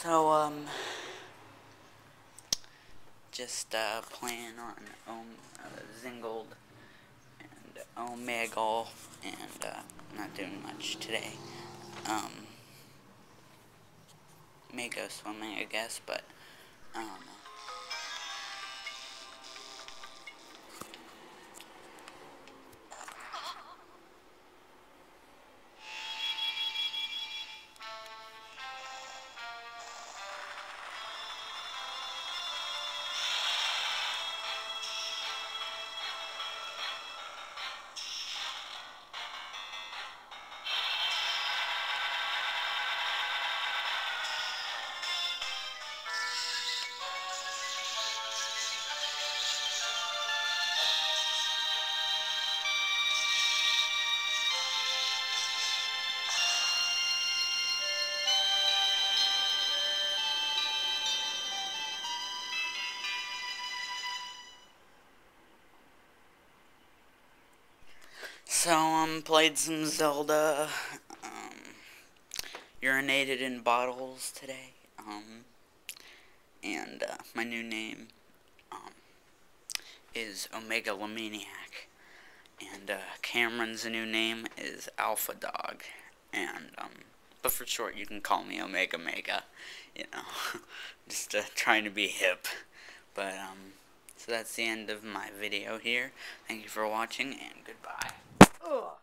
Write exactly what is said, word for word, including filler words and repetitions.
So, um, just, uh, playing on, um, uh, Zingold and Omegle, and, uh, not doing much today. Um, may go swimming, I guess, but, I don't know. So, um, played some Zelda, um, urinated in bottles today, um, and, uh, my new name, um, is Omegalomaniac, and, uh, Cameron's new name is Alpha Dog, and, um, but for short, you can call me Omega Mega, you know, just, uh, trying to be hip, but, um, so that's the end of my video here. Thank you for watching, and goodbye. Ugh.